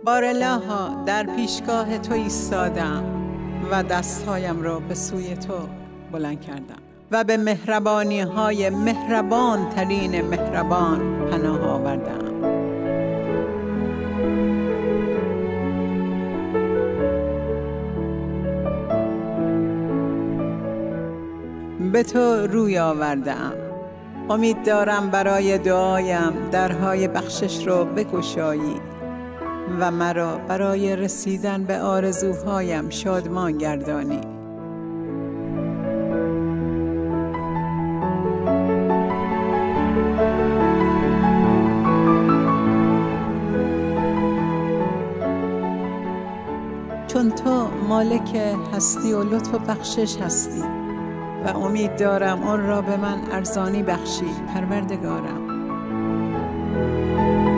بارالها در پیشگاه تو ایستادم و دستهایم را به سوی تو بلند کردم و به مهربانی های مهربان ترین مهربان پناه آوردم. به تو روی آوردم. امید دارم برای دعایم درهای بخشش را بگشایی و مرا برای رسیدن به آرزوهایم شادمان گردانی. چون تو مالک هستی و لطف و بخشش هستی و امید دارم آن را به من ارزانی بخشی پروردگارم.